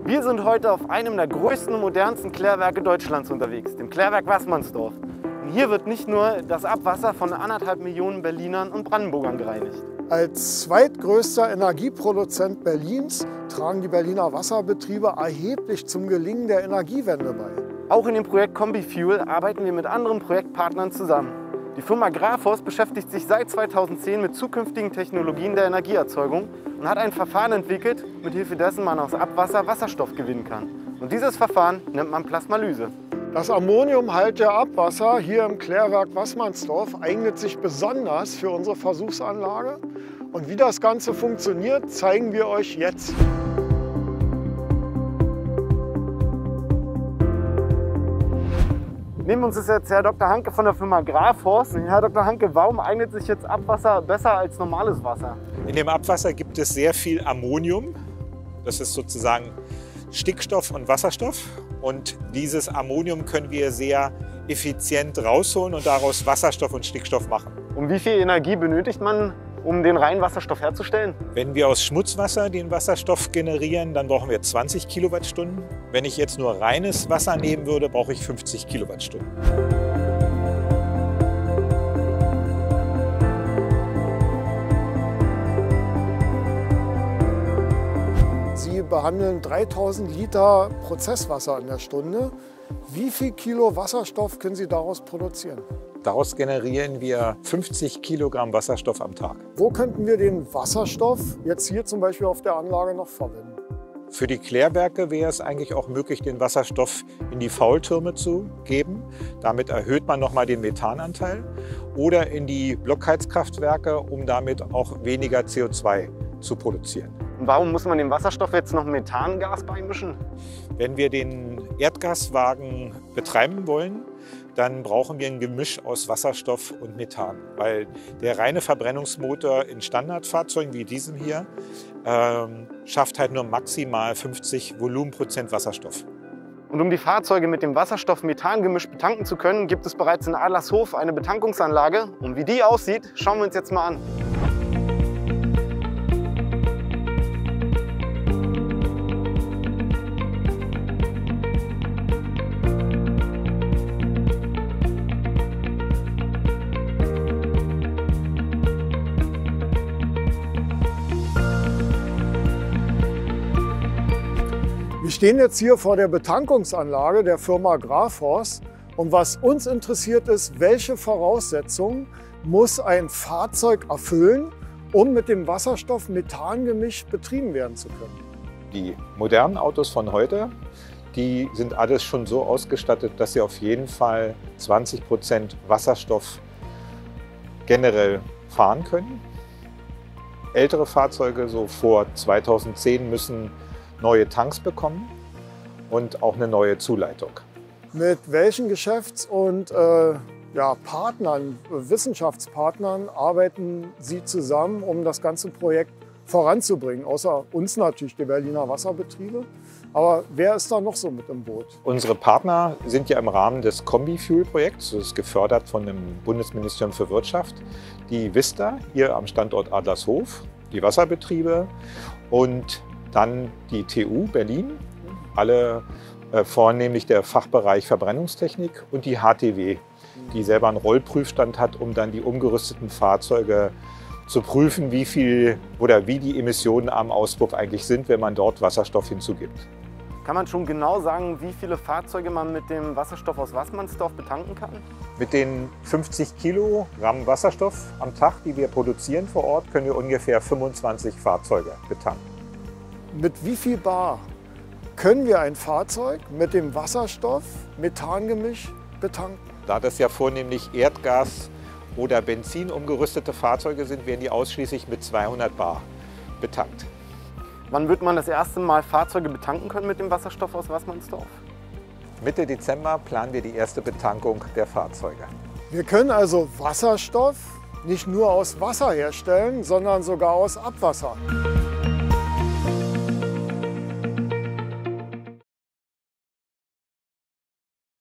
Wir sind heute auf einem der größten und modernsten Klärwerke Deutschlands unterwegs, dem Klärwerk Waßmannsdorf. Und hier wird nicht nur das Abwasser von 1,5 Millionen Berlinern und Brandenburgern gereinigt. Als zweitgrößter Energieproduzent Berlins tragen die Berliner Wasserbetriebe erheblich zum Gelingen der Energiewende bei. Auch in dem Projekt Combifuel arbeiten wir mit anderen Projektpartnern zusammen. Die Firma Graphos beschäftigt sich seit 2010 mit zukünftigen Technologien der Energieerzeugung und hat ein Verfahren entwickelt, mit Hilfe dessen man aus Abwasser Wasserstoff gewinnen kann. Und dieses Verfahren nennt man Plasmalyse. Das ammoniumhaltige Abwasser hier im Klärwerk Waßmannsdorf eignet sich besonders für unsere Versuchsanlage. Und wie das Ganze funktioniert, zeigen wir euch jetzt. Neben uns ist jetzt Herr Dr. Hanke von der Firma Graphos. Herr Dr. Hanke, warum eignet sich jetzt Abwasser besser als normales Wasser? In dem Abwasser gibt es sehr viel Ammonium. Das ist sozusagen Stickstoff und Wasserstoff. Und dieses Ammonium können wir sehr effizient rausholen und daraus Wasserstoff und Stickstoff machen. Und wie viel Energie benötigt man, um den reinen Wasserstoff herzustellen? Wenn wir aus Schmutzwasser den Wasserstoff generieren, dann brauchen wir 20 Kilowattstunden. Wenn ich jetzt nur reines Wasser nehmen würde, brauche ich 50 Kilowattstunden. Sie behandeln 3000 Liter Prozesswasser in der Stunde. Wie viel Kilo Wasserstoff können Sie daraus produzieren? Daraus generieren wir 50 Kilogramm Wasserstoff am Tag. Wo könnten wir den Wasserstoff jetzt hier zum Beispiel auf der Anlage noch verwenden? Für die Klärwerke wäre es eigentlich auch möglich, den Wasserstoff in die Faultürme zu geben. Damit erhöht man nochmal den Methananteil. Oder in die Blockheizkraftwerke, um damit auch weniger CO2 zu produzieren. Und warum muss man dem Wasserstoff jetzt noch Methangas beimischen? Wenn wir den Erdgaswagen betreiben wollen, dann brauchen wir ein Gemisch aus Wasserstoff und Methan. Weil der reine Verbrennungsmotor in Standardfahrzeugen wie diesem hier schafft halt nur maximal 50 Volumenprozent Wasserstoff. Und um die Fahrzeuge mit dem Wasserstoff-Methan-Gemisch betanken zu können, gibt es bereits in Adlershof eine Betankungsanlage. Und wie die aussieht, schauen wir uns jetzt mal an. Wir stehen jetzt hier vor der Betankungsanlage der Firma Graphos. Und was uns interessiert ist, welche Voraussetzungen muss ein Fahrzeug erfüllen, um mit dem Wasserstoff-Methan-Gemisch betrieben werden zu können? Die modernen Autos von heute, die sind alles schon so ausgestattet, dass sie auf jeden Fall 20% Wasserstoff generell fahren können. Ältere Fahrzeuge, so vor 2010, müssen neue Tanks bekommen und auch eine neue Zuleitung. Mit welchen Geschäfts- und Partnern, Wissenschaftspartnern arbeiten Sie zusammen, um das ganze Projekt voranzubringen? Außer uns natürlich, die Berliner Wasserbetriebe. Aber wer ist da noch so mit im Boot? Unsere Partner sind ja im Rahmen des Combifuel-Projekts, das ist gefördert von dem Bundesministerium für Wirtschaft, die Vista hier am Standort Adlershof, die Wasserbetriebe und dann die TU Berlin, alle vornehmlich der Fachbereich Verbrennungstechnik und die HTW, die selber einen Rollprüfstand hat, um dann die umgerüsteten Fahrzeuge zu prüfen, wie die Emissionen am Auspuff eigentlich sind, wenn man dort Wasserstoff hinzugibt. Kann man schon genau sagen, wie viele Fahrzeuge man mit dem Wasserstoff aus Waßmannsdorf betanken kann? Mit den 50 Kilogramm Wasserstoff am Tag, die wir produzieren vor Ort, können wir ungefähr 25 Fahrzeuge betanken. Mit wie viel Bar können wir ein Fahrzeug mit dem Wasserstoff-Methan-Gemisch betanken? Da das ja vornehmlich Erdgas- oder Benzin umgerüstete Fahrzeuge sind, werden die ausschließlich mit 200 Bar betankt. Wann wird man das erste Mal Fahrzeuge betanken können mit dem Wasserstoff aus Waßmannsdorf? Mitte Dezember planen wir die erste Betankung der Fahrzeuge. Wir können also Wasserstoff nicht nur aus Wasser herstellen, sondern sogar aus Abwasser.